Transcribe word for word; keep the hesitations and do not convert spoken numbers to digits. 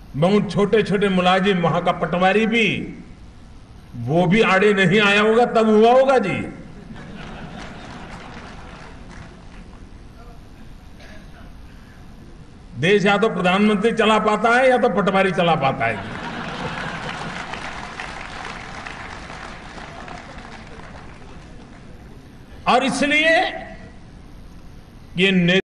बहुत छोटे छोटे मुलाजिम, वहां का पटवारी भी, वो भी आड़े नहीं आया होगा तब हुआ होगा जी। देश या तो प्रधानमंत्री चला पाता है या तो पटवारी चला पाता है जी। और इसलिए ये